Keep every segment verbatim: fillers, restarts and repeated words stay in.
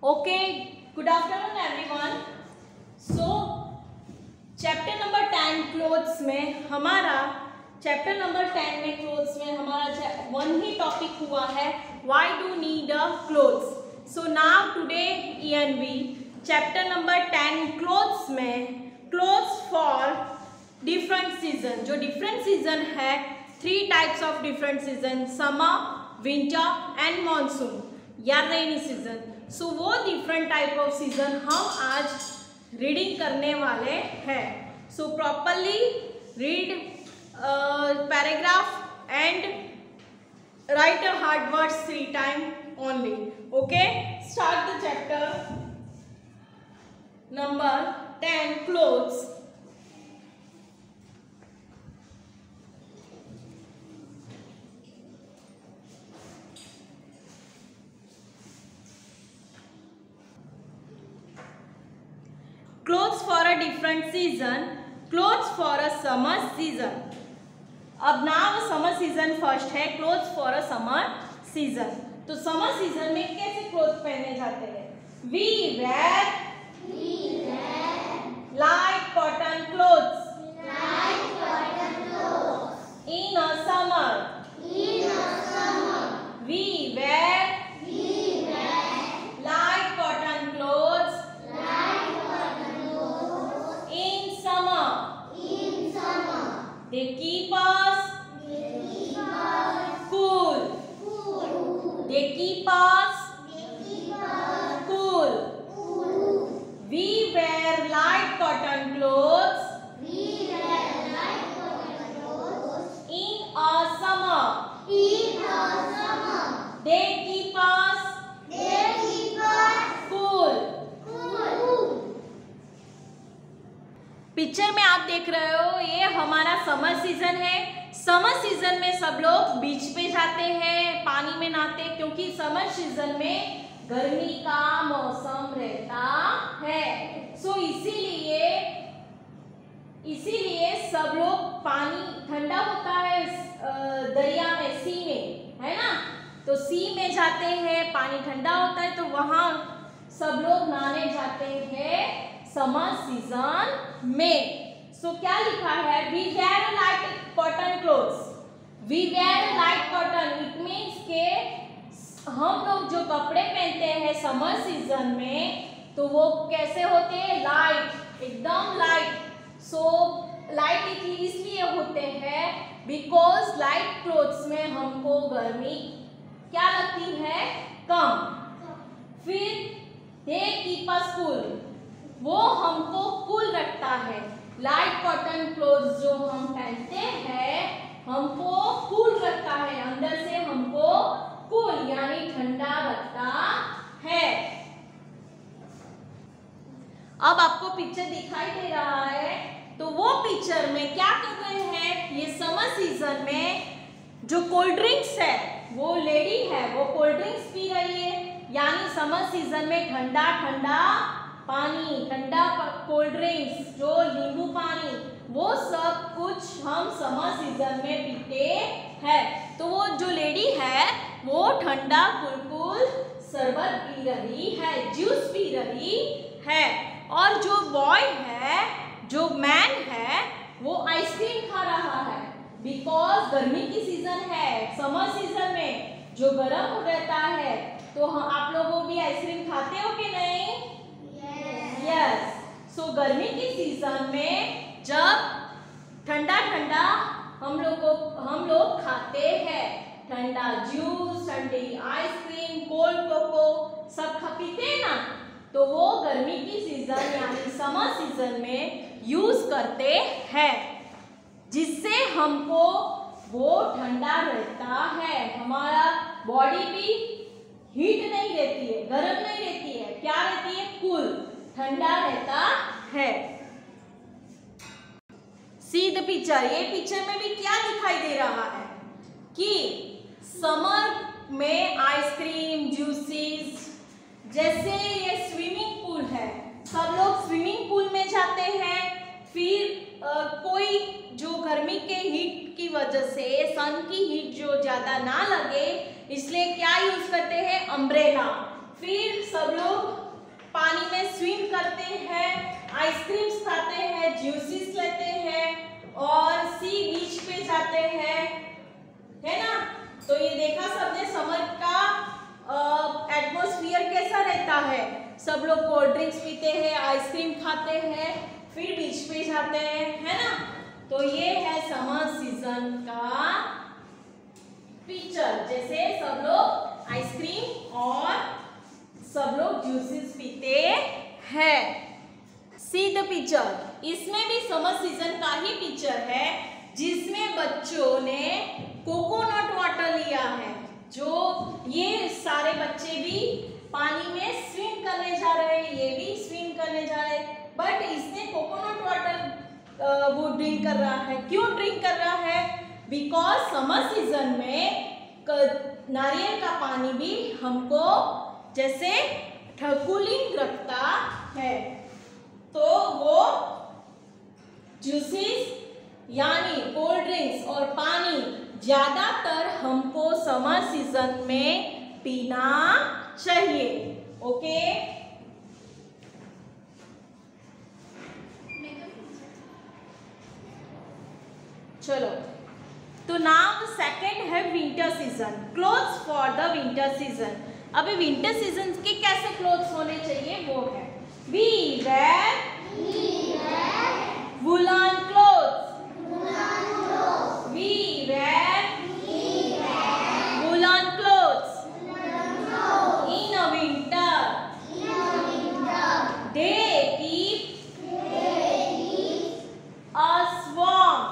Okay, good afternoon everyone. So chapter number ten clothes में हमारा chapter number ten में clothes में हमारा वन ही टॉपिक हुआ है why do need a clothes. So now today ENV chapter number ten clothes में clothes for different season. जो डिफरेंट सीजन है, three types of different season, summer, winter and monsoon या rainy season. सो वो different type off season हम आज reading करने वाले हैं. So properly read paragraph and write a hard words three time only. Okay, start the chapter number ten clothes. Clothes for a different season, clothes for a summer season. अब now summer season first है, clothes for a summer season. तो summer season में कैसे cloth पहने जाते हैं? We wear light cotton clothes in a summer. We wear light cotton clothes in summer. They keep us cool. They keep us cool. We wear light cotton clothes in a summer. They keep us cool. Picture में आप देख रहे हो, ये हमारा summer season है. Summer season में सब लोग बीच पे जाते हैं, पानी में नहाते हैं, क्योंकि समर सीजन में गर्मी का मौसम रहता है. सो so, इसीलिए इसीलिए सब लोग, पानी ठंडा होता है दरिया में, सी में, है ना. तो सी में जाते हैं, पानी ठंडा होता है, तो वहां सब लोग नहाने जाते हैं समर सीजन में. सो so, क्या लिखा है? We wear light cotton clothes. We wear light cotton, it means के हम लोग जो कपड़े पहनते हैं समर सीजन में, तो वो कैसे होते हैं? लाइट, एकदम लाइट. सो लाइट इसलिए होते हैं बिकॉज लाइट क्लोथ्स में हमको गर्मी क्या लगती है? कम. फिर दे कीप अस कूल, वो हमको कूल रखता है. लाइट कॉटन क्लोथ्स जो हम पहनते हैं हमको कूल रखता है, अंदर से हमको कूल यानी ठंडा रखता है. अब आपको पिक्चर दिखाई दे रहा है, तो वो पिक्चर में क्या कर रहे हैं? ये समर सीजन में जो कोल्ड ड्रिंक्स है, वो लेडी है, वो कोल्ड ड्रिंक्स पी रही है. यानी समर सीजन में ठंडा ठंडा पानी, ठंडा कोल्ड ड्रिंक्स, जो नींबू पानी, वो सब कुछ हम समर सीजन में पीते हैं. तो वो जो लेडी है वो ठंडा कुलकुल शरबत पी रही है, जूस पी रही है. और जो बॉय है, जो मैन है, वो आइसक्रीम खा रहा है, बिकॉज गर्मी की सीजन है. समर सीजन में जो गर्म रहता है, तो आप लोग भी आइसक्रीम खाते हो कि नहीं? यस. सो गर्मी की सीजन में जब ठंडा ठंडा हम लोग को हम लोग खाते हैं, ठंडा जूस, ठंडी आइसक्रीम, कोल्ड कोको सब पीते हैं ना, तो वो गर्मी की सीजन यानी समर सीजन में यूज करते हैं, जिससे हमको वो ठंडा रहता है. हमारा बॉडी भी हीट नहीं रहती है, गर्म नहीं रहती है, क्या रहती है? कूल, ठंडा रहता है. See the picture. ये पिक्चर में भी क्या दिखाई दे रहा है कि समर में आइसक्रीम, जूसेस, जैसे ये स्विमिंग पूल है, सब लोग स्विमिंग पूल में जाते हैं. फिर आ, कोई जो गर्मी के हीट की वजह से, सन की हीट जो ज्यादा ना लगे, इसलिए क्या यूज करते हैं? अम्ब्रेला. फिर सब लोग में स्विम करते हैं, आइसक्रीम्स खाते हैं, जूसेस लेते हैं और सी बीच पे जाते हैं, है ना। तो ये देखा सबने समर का एटमॉस्फेयर कैसा रहता है। सब लोग कोल्ड ड्रिंक्स पीते हैं, आइसक्रीम खाते हैं, फिर बीच पे जाते हैं, है ना। तो ये है समर सीजन का पिक्चर। जैसे सब लोग आइसक्रीम और सब लोग जूसेस पीते हैं। See the picture. इसमें भी समर सीजन का ही पिक्चर है, जिसमें बच्चों ने कोकोनट वाटर लिया है। जो ये सारे बच्चे भी पानी में स्विम करने जा रहे हैं, ये भी स्विम करने जा रहे हैं, बट इसने कोकोनट वाटर वो ड्रिंक कर रहा है। क्यों ड्रिंक कर रहा है? बिकॉज समर सीजन में नारियल का पानी भी हमको जैसे कूलिंग रखता है, तो वो जूसेस यानी कोल्ड ड्रिंक्स और पानी ज्यादातर हमको समर सीजन में पीना चाहिए। ओके, चलो। तो नाउ सेकंड है winter season, clothes for the winter season. अभी विंटर सीजन के कैसे क्लोथ्स होने चाहिए वो है, we wear woollen clothes, we wear woollen clothes in a winter, they keep us warm,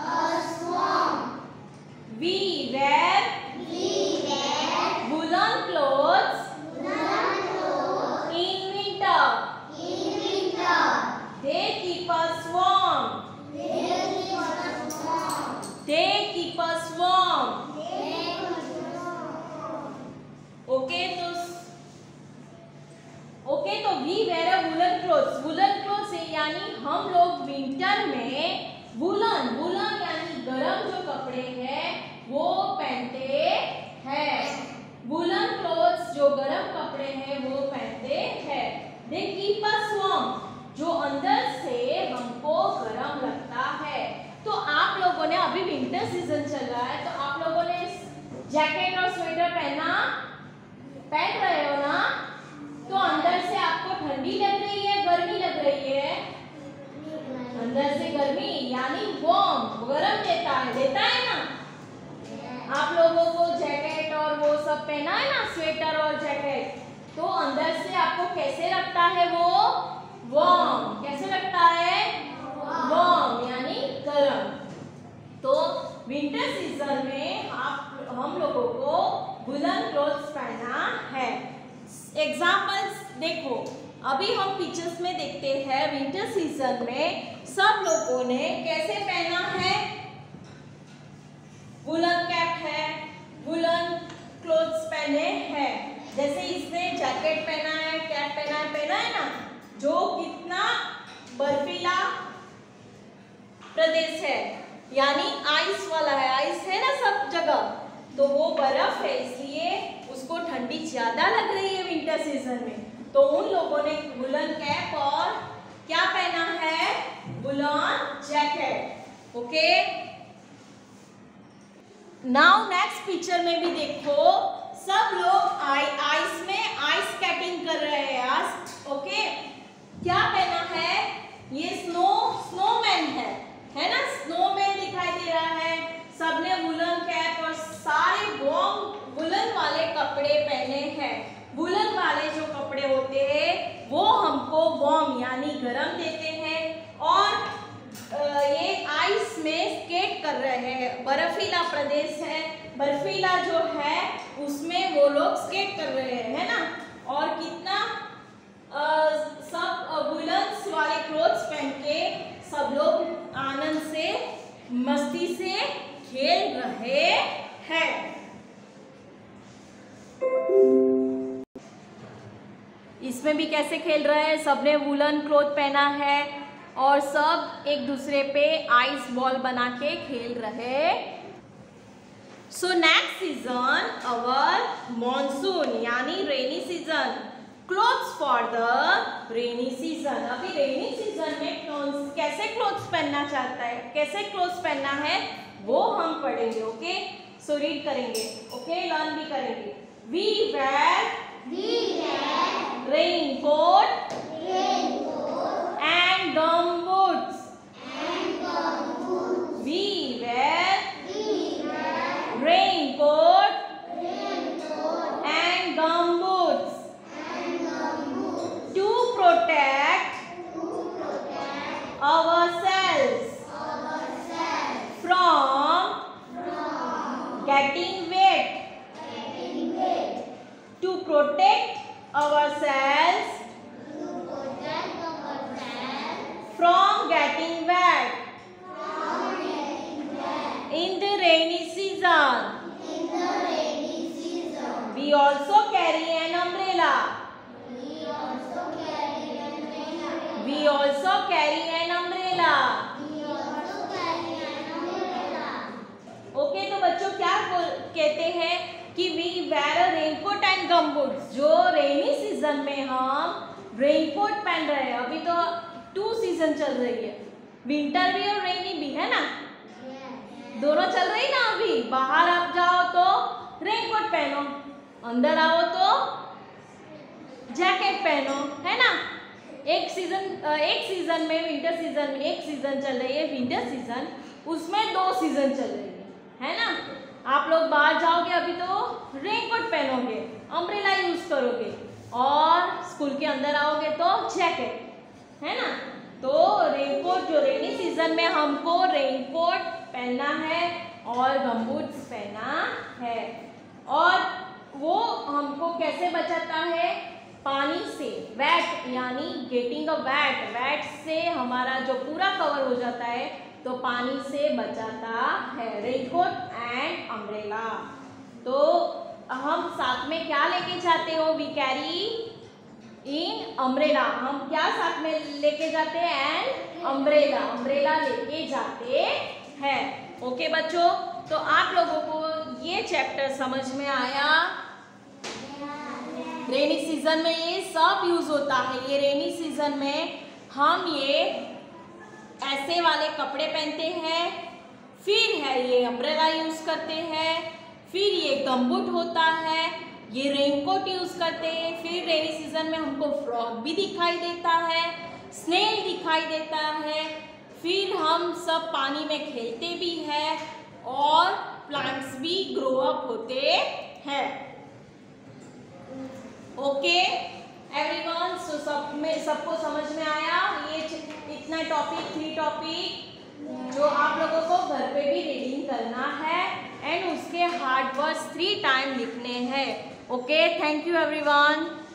we wear woolen clothes in winter, they keep us warm, they keep us warm। Okay, तो okay तो we wear a woollen clothes, woollen clothes यानी हम लोग winter में woollen woollen यानी गर्म जो कपड़े हैं वो पहनते हैं। वुलन क्लोथ्स जो गर्म कपड़े हैं वो पहनते हैं। दे कीप अस वार्म, जो अंदर से हमको गर्म रखता है। तो आप लोगों ने अभी विंटर सीजन चल रहा है, तो आप लोगों ने जैकेट और स्वेटर पहना पहन रहे हो ना, तो अंदर से आपको ठंडी लग रही है, गर्मी लग रही है? अंदर से गर्मी यानी वार्म, गर्म देता है, देता है ना। आप लोगों को जैकेट और वो सब पहना है ना, स्वेटर और जैकेट, तो अंदर से आपको कैसे लगता है वो? वार्म। कैसे लगता है? वार्म यानी गर्म। तो विंटर सीजन में आप हम लोगों को वुलन क्लोथ्स पहना है। एग्जाम्पल्स देखो, अभी हम पिक्चर्स में देखते हैं विंटर सीजन में सब लोगों ने कैसे पहना है। वुलन कैप है, वुलन क्लोथ्स पहने हैं। जैसे इसने जैकेट पहना है, कैप पहना है, पहना है ना, जो कितना बर्फीला प्रदेश है, यानी आइस वाला है, आइस है ना सब जगह, तो वो बर्फ है, इसलिए उसको ठंडी ज्यादा लग रही है विंटर सीजन में। तो उन लोगों ने वुलन कैप और क्या पहना है? Woollen jacket. Okay, now next picture में भी देखो, सब लोग आई आइस में आइस स्केटिंग कर रहे हैं आज। ओके, क्या पहना है? ये स्नो स्नोमैन है, है ना, स्नोमैन दिखाई दे रहा है। सबने वुलन कैप और सारे वार्म वुलन वाले कपड़े पहने हैं। वुलन वाले जो कपड़े होते हैं वो हमको वार्म यानी गर्म देते हैं, और ये आइस में स्केट कर रहे हैं। बर्फीला प्रदेश है, बर्फीला जो है उसमें वो लोग स्केट कर रहे हैं, है ना। और कितना आ, सब वुलन्स वाले क्लोथ्स पहन के सब लोग आनंद से मस्ती से खेल रहे हैं। इसमें भी कैसे खेल रहे हैं? सबने वुलन क्लोथ पहना है और सब एक दूसरे पे आइस बॉल बना के खेल रहे। So next season our monsoon यानी rainy season, clothes for the rainy season. अभी रेनी सीजन में कौन कैसे क्लोथ्स पहनना चाहता है, कैसे क्लोथ्स पहनना है वो हम पढ़ेंगे। ओके, सो रीड करेंगे, ओके, लर्न भी करेंगे। We wear rain coat and gum boots. We wear rain coat and gum boots to protect ourselves from getting wet. To protect ourselves from getting wet in the rainy season. We also carry an umbrella. We also carry an umbrella. We also carry an umbrella. Okay, तो बच्चों क्या कहते हैं कि we wear a raincoat and gum boots. जो rainy season में हम raincoat पहन रहे हैं, अभी तो टू सीजन चल रही है, विंटर भी और रेनी भी, है ना, दोनों चल रही ना। अभी बाहर आप जाओ तो रेनकोट पहनो, अंदर आओ तो जैकेट पहनो, है ना। एक सीजन एक सीजन में विंटर सीजन में एक सीजन चल रही है विंटर सीजन, उसमें दो सीजन चल रही है, है ना। आप लोग बाहर जाओगे अभी तो रेनकोट पहनोगे, अम्ब्रेला यूज करोगे, और स्कूल के अंदर आओगे तो जैकेट, है ना। तो रेनकोट, जो रेनी सीजन में हमको रेनकोट पहनना है और गमबूट्स पहनना है, और वो हमको कैसे बचाता है, पानी से, वेट यानी गेटिंग अ वेट, वेट से हमारा जो पूरा कवर हो जाता है तो पानी से बचाता है रेनकोट एंड अम्ब्रेला। तो हम साथ में क्या लेके जाते हो, वी कैरी इन अम्ब्रेला। हम क्या साथ में लेके जाते हैं, एंड अम्ब्रेला, अम्ब्रेला लेके जाते हैं। ओके बच्चों, तो आप लोगों को ये चैप्टर समझ में आया। रेनी सीजन में ये सब यूज होता है। ये रेनी सीजन में हम ये ऐसे वाले कपड़े पहनते हैं, फिर है ये अम्ब्रेला यूज करते हैं, फिर ये गमबूट होता है, ये रेनकोट यूज करते हैं, फिर रेनी सीजन में हमको फ्रॉक भी दिखाई देता है, स्नेल दिखाई देता है, फिर हम सब पानी में खेलते भी हैं और प्लांट्स भी ग्रो अप होते हैं। ओके एवरीवन, सो सब में सबको समझ में आया ये इतना टॉपिक, थ्री टॉपिक जो आप लोगों को घर पे भी रीडिंग करना है एंड उसके हार्ड वर्ड्स थ्री टाइम लिखने हैं। Okay, thank you everyone.